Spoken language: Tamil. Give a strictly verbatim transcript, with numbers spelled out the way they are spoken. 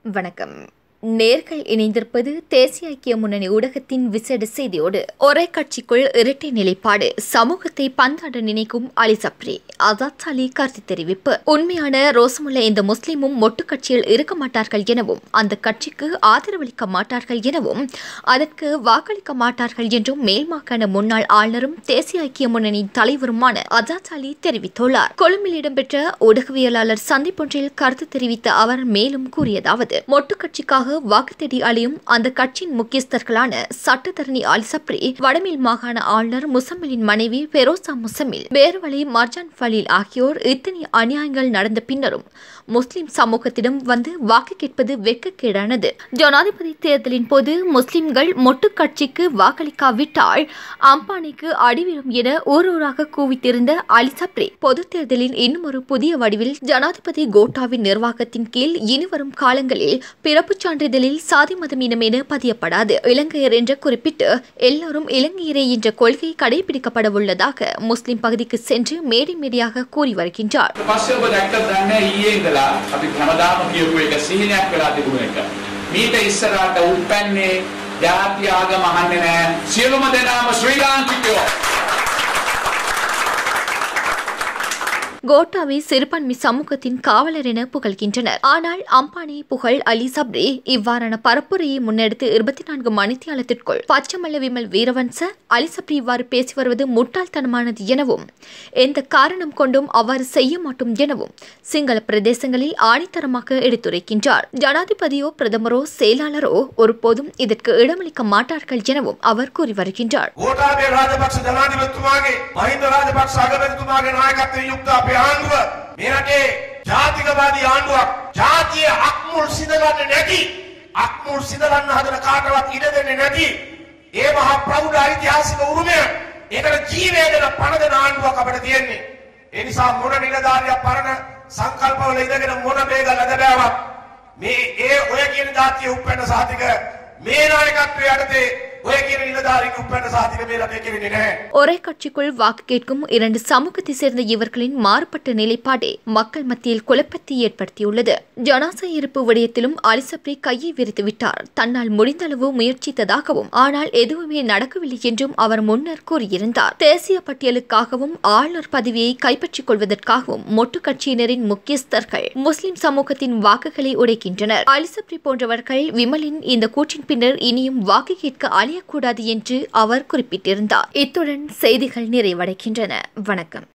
வணக்கம். நேர்கள் இணைந்திருப்பது தேசிய ஐக்கிய முன்னணி ஊடகத்தின் விசேட செய்தியோடு. ஒரே கட்சிக்குள் இரட்டை நிலைப்பாடு, சமூகத்தை பந்தாட நினைக்கும் அலி சப்ரி. அசாத் அலி கருத்து தெரிவிப்பு. உண்மையான ரோசமுள்ள இந்த முஸ்லிமும் மொட்டு கட்சியில் இருக்க மாட்டார்கள் எனவும், அந்த கட்சிக்கு ஆதரவளிக்க மாட்டார்கள் எனவும், அதற்கு வாக்களிக்க மாட்டார்கள் என்றும் மேல்மாகாண முன்னாள் ஆளுநரும் தேசிய ஐக்கிய முன்னணி தலைவருமான அசாத் அலி தெரிவித்துள்ளார். கொழும்பில் இடம்பெற்ற ஊடகவியலாளர் சந்திப்பொன்றில் கருத்து தெரிவித்த அவர் மேலும் கூறியதாவது: மொட்டு கட்சிக்காக வாக்கு தேடி அழியும் அந்த கட்சியின் முக்கியஸ்தர்களான சட்டத்தரணி அலி சப்ரி, வடமேல் மாகாண ஆளுநர் முசம்மிலின் மனைவி பெரோசா முசம்மில், பேர்வழி மர்ஜான் ஃபலீல் ஆகியோர் இத்தனை அநியாயங்கள் நடந்த பின்னரும் முஸ்லிம் சமூகத்திடம் வந்து வாக்கு கேட்பது வெட்கக்கேடானது. ஜனாதிபதி தேர்தலின் போது முஸ்லிம்கள் மொட்டு கட்சிக்கு வாக்களிக்காவிட்டால் அம்பானிக்கு அடிவிடும் என ஊரூராக கூவித்திருந்த அலி சப்ரி, பொது தேர்தலில் இன்னும் ஒரு புதிய வடிவில் ஜனாதிபதி கோட்டாவின் நிர்வாகத்தின் கீழ் இனிவரும் காலங்களில் பிறப்பு சான்றிதழில் சாதி மதம் இனம் என பதியப்படாது, இலங்கையர் என்று குறிப்பிட்டு எல்லோரும் இலங்கையரே என்ற கொள்கை கடைபிடிக்கப்பட உள்ளதாக முஸ்லிம் பகுதிக்கு சென்று மேடை மேடையாக கூறி வருகின்றார். අපි හැමදාම කියපු එක සිහිනයක් වෙලා තිබුණ එක. මීට ඉස්සරහට උප්පැන්නේ ජාති ආගම අහන්නේ නැහැ. සියලුම දෙනාම ශ්‍රී ලාංකිකයෝ. கோட்டாவை சிறுபான்மை சமூகத்தின் காவலர் என புகழ்கின்றனர். ஆனால் அம்பானி புகழ் அலி சப்ரி இவ்வாறான பரப்புரையை முன்னெடுத்து இருபத்தி நான்கு மணித்தியாலத்திற்குள் பச்சமல்ல விமல் வீரவன்ச அலி சப்ரி இவ்வாறு பேசி வருவது முட்டாள்தனமானது எனவும், எந்த காரணம் கொண்டும் அவ்வாறு செய்ய மாட்டோம் எனவும் சிங்கள பிரதேசங்களில் ஆணித்தரமாக எடுத்துரைக்கின்றார். ஜனாதிபதியோ பிரதமரோ செயலாளரோ ஒருபோதும் இதற்கு இடமளிக்க மாட்டார்கள் எனவும் அவர் கூறி வருகின்றார். ආණ්ඩුව මේ රටේ ජාතිකවාදී ආණ්ඩුවක්. ජාතිය අක්මුල් සිඳගන්න නැති, අක්මුල් සිඳගන්න හදන කාටවත් ඉඩ දෙන්නේ නැති ඒ මහා ප්‍රෞಢ ඓතිහාසික උරුමය, ඒකට ජීවය දෙන පණ දෙන ආණ්ඩුවක් අපිට තියෙන්නේ. ඒ නිසා මොන නිලධාරියක් පරණ සංකල්පවල ඉඳගෙන මොන බේග ලැබෑවක් මේ ඒ ඔය කියන ජාතිය උප්පැන්න සාතික මේ නායකත්වයේ යටතේ ஒரே கட்சிக்குள் வாக்கு கேட்கும் இரண்டு சமூகத்தை சேர்ந்த இவர்களின் மாறுபட்ட நிலைப்பாடே மக்கள் மத்தியில் குழப்பத்தை ஏற்படுத்தியுள்ளது. ஜனாசா இருப்பு விடயத்திலும் அலி சப்ரி கையை விரித்து விட்டார். தன்னால் முடிந்த அளவு முயற்சித்ததாகவும், ஆனால் எதுவுமே நடக்கவில்லை என்றும் அவர் முன்னர் கூறியிருந்தார். தேசிய பட்டியலுக்காகவும் ஆளுநர் பதவியை கைப்பற்றிக் கொள்வதற்காகவும் மொட்டு கட்சியினரின் முக்கியஸ்தர்கள் முஸ்லிம் சமூகத்தின் வாக்குகளை உடைக்கின்றனர். அலி சப்ரி போன்றவர்கள் விமலின் இந்த கூற்றின் பின்னர் இனியும் வாக்கு கேட்க கூடாது என்று அவர் குறிப்பிட்டிருந்தார். இத்துடன் செய்திகள் நிறைவடைகின்றன. வணக்கம்.